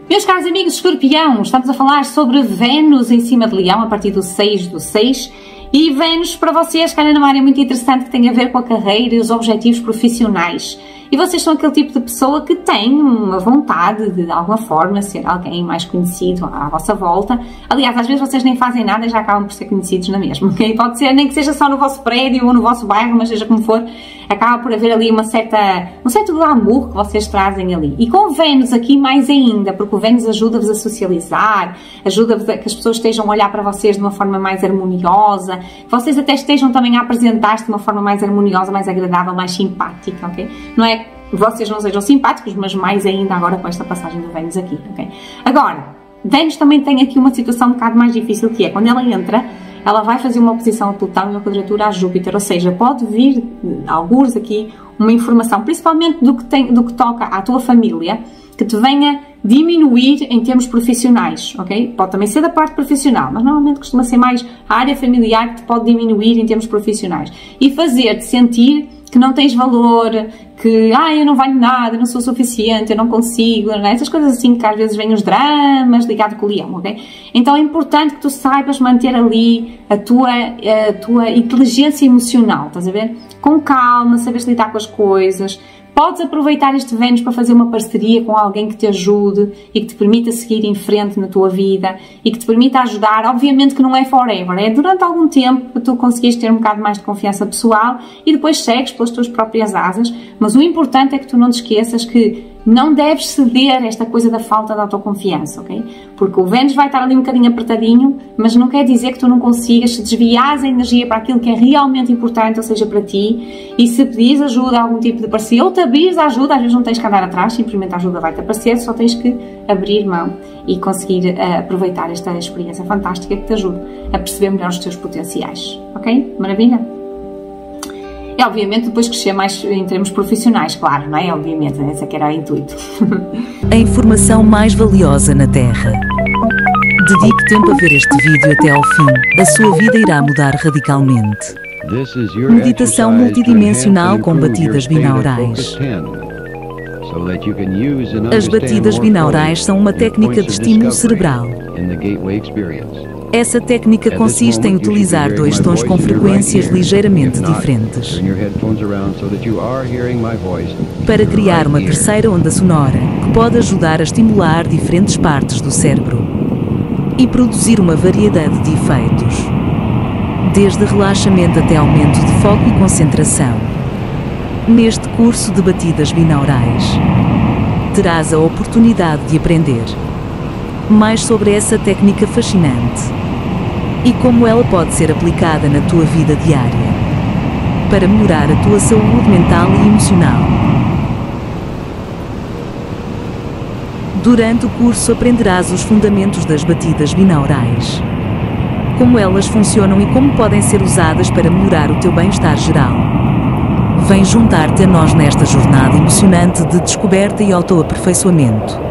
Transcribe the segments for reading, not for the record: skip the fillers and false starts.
Meus caros amigos Escorpião, estamos a falar sobre Vênus em cima de Leão a partir do 6/6 e Vênus para vocês calha numa área muito interessante que tem a ver com a carreira e os objetivos profissionais. E vocês são aquele tipo de pessoa que tem uma vontade de alguma forma ser alguém mais conhecido à vossa volta. Aliás, às vezes vocês nem fazem nada e já acabam por ser conhecidos na mesma, ok? Pode ser, nem que seja só no vosso prédio ou no vosso bairro, mas seja como for, acaba por haver ali um certo glamour que vocês trazem ali. E com Vênus aqui mais ainda, porque o Vênus ajuda-vos a socializar, ajuda-vos a que as pessoas estejam a olhar para vocês de uma forma mais harmoniosa, que vocês até estejam também a apresentar-se de uma forma mais harmoniosa, mais agradável, mais simpática, ok? Não é que vocês não sejam simpáticos, mas mais ainda agora com esta passagem do Vênus aqui, ok? Agora, Vênus também tem aqui uma situação um bocado mais difícil, que é quando ela entra, ela vai fazer uma oposição a Plutão e uma quadratura a Júpiter, ou seja, pode vir, alguns aqui, uma informação, principalmente do que toca à tua família, que te venha diminuir em termos profissionais, ok? Pode também ser da parte profissional, mas normalmente costuma ser mais a área familiar que te pode diminuir em termos profissionais e fazer-te sentir que não tens valor, que eu não valho nada, eu não sou suficiente, eu não consigo, não é? Essas coisas assim que às vezes vêm os dramas ligados com o Leão, ok? Então é importante que tu saibas manter ali a tua inteligência emocional, estás a ver? Com calma, sabes lidar com as coisas. Podes aproveitar este Vênus para fazer uma parceria com alguém que te ajude e que te permita seguir em frente na tua vida e que te permita ajudar. Obviamente que não é forever, é durante algum tempo que tu conseguires ter um bocado mais de confiança pessoal e depois segues pelas tuas próprias asas, mas o importante é que tu não te esqueças que não deves ceder esta coisa da falta de autoconfiança, ok? Porque o Vênus vai estar ali um bocadinho apertadinho, mas não quer dizer que tu não consigas, se desviares a energia para aquilo que é realmente importante, ou seja, para ti, e se pedires ajuda a algum tipo de parceria, ou te abrires a ajuda, às vezes não tens que andar atrás, simplesmente a ajuda vai-te aparecer, só tens que abrir mão e conseguir aproveitar esta experiência fantástica que te ajuda a perceber melhor os teus potenciais, ok? Maravilha? É obviamente depois crescer mais em termos profissionais, claro, não é? Obviamente, esse é que era o intuito. A informação mais valiosa na Terra. Dedique tempo a ver este vídeo até ao fim. A sua vida irá mudar radicalmente. Meditação multidimensional com batidas binaurais. As batidas binaurais são uma técnica de estímulo cerebral. Essa técnica consiste em utilizar dois tons com frequências ligeiramente diferentes para criar uma terceira onda sonora que pode ajudar a estimular diferentes partes do cérebro e produzir uma variedade de efeitos, desde relaxamento até aumento de foco e concentração. Neste curso de batidas binaurais, terás a oportunidade de aprender mais sobre essa técnica fascinante e como ela pode ser aplicada na tua vida diária para melhorar a tua saúde mental e emocional. Durante o curso aprenderás os fundamentos das batidas binaurais, como elas funcionam e como podem ser usadas para melhorar o teu bem-estar geral. Vem juntar-te a nós nesta jornada emocionante de descoberta e autoaperfeiçoamento.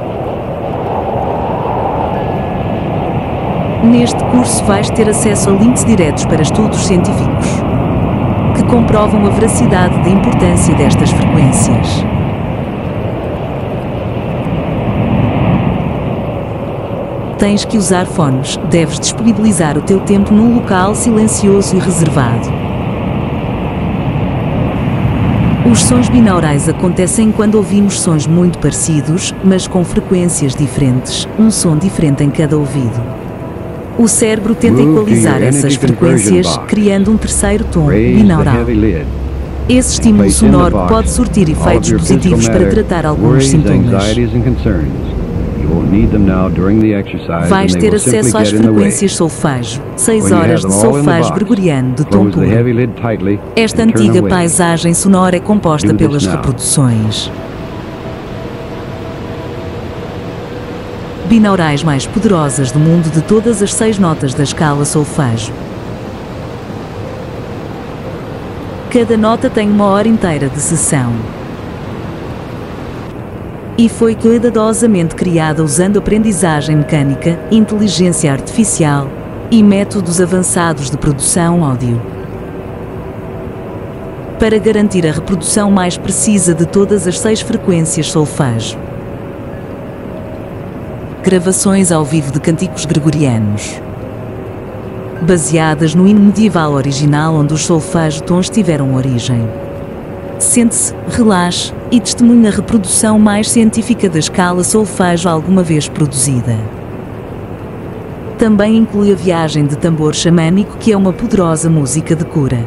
Neste curso vais ter acesso a links diretos para estudos científicos que comprovam a veracidade da importância destas frequências. Tens que usar fones, deves disponibilizar o teu tempo num local silencioso e reservado. Os sons binaurais acontecem quando ouvimos sons muito parecidos, mas com frequências diferentes, um som diferente em cada ouvido. O cérebro tenta equalizar essas frequências, criando um terceiro tom binaural. Esse estímulo sonoro pode surtir efeitos positivos para tratar alguns sintomas. Vais ter acesso às frequências solfejo, 6 horas de solfejo gregoriano de tom puro. Esta antiga paisagem sonora é composta pelas reproduções binaurais mais poderosas do mundo de todas as 6 notas da escala solfejo. Cada nota tem 1 hora inteira de sessão e foi cuidadosamente criada usando aprendizagem mecânica, inteligência artificial e métodos avançados de produção áudio para garantir a reprodução mais precisa de todas as 6 frequências solfejo. gravações ao vivo de cânticos gregorianos, baseadas no hino medieval original onde os solfejo-tons tiveram origem. Sente-se, relaxe e testemunhe a reprodução mais científica da escala solfejo alguma vez produzida. Também inclui a viagem de tambor xamânico, que é uma poderosa música de cura.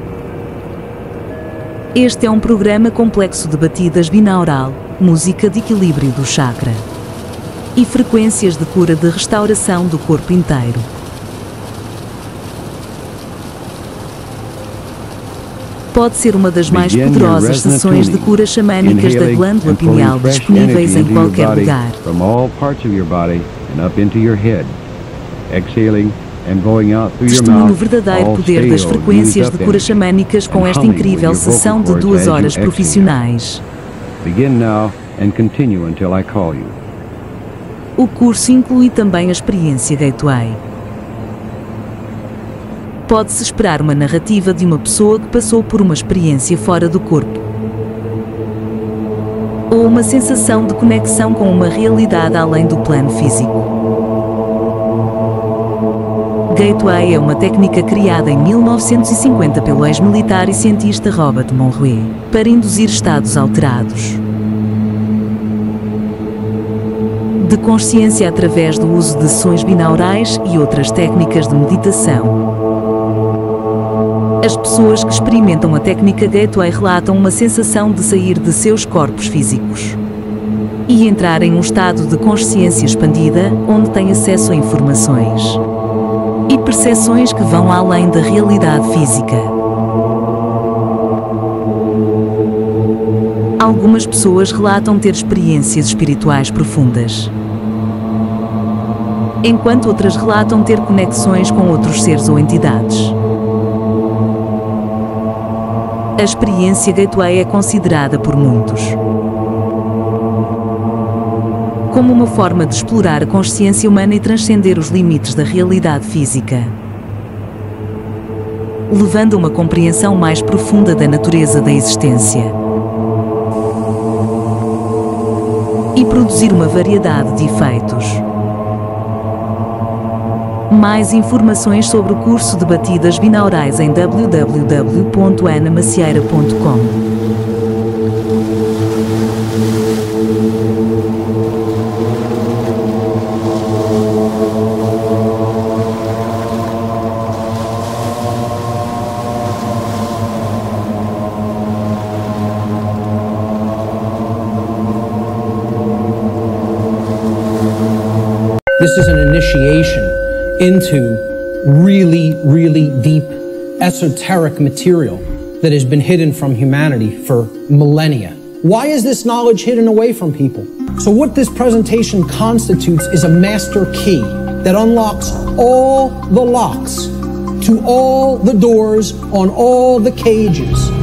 Este é um programa complexo de batidas binaural, música de equilíbrio do chakra e frequências de cura de restauração do corpo inteiro. Pode ser uma das mais poderosas sessões de cura xamânicas da glândula pineal disponíveis em qualquer lugar. Testemunhe o verdadeiro poder das frequências de cura xamânicas com esta incrível sessão de 2 horas profissionais. O curso inclui também a experiência Gateway. Pode-se esperar uma narrativa de uma pessoa que passou por uma experiência fora do corpo, ou uma sensação de conexão com uma realidade além do plano físico. Gateway é uma técnica criada em 1950 pelo ex-militar e cientista Robert Monroe para induzir estados alterados de consciência através do uso de sessões binaurais e outras técnicas de meditação. As pessoas que experimentam a técnica Gateway relatam uma sensação de sair de seus corpos físicos e entrar em um estado de consciência expandida, onde têm acesso a informações e percepções que vão além da realidade física. Algumas pessoas relatam ter experiências espirituais profundas, enquanto outras relatam ter conexões com outros seres ou entidades. A experiência Gateway é considerada por muitos como uma forma de explorar a consciência humana e transcender os limites da realidade física, levando a uma compreensão mais profunda da natureza da existência e produzir uma variedade de efeitos. Mais informações sobre o curso de batidas binaurais em www.anamacieira.com. This is an initiation into really, really deep, esoteric material that has been hidden from humanity for millennia. Why is this knowledge hidden away from people? So what this presentation constitutes is a master key that unlocks all the locks to all the doors on all the cages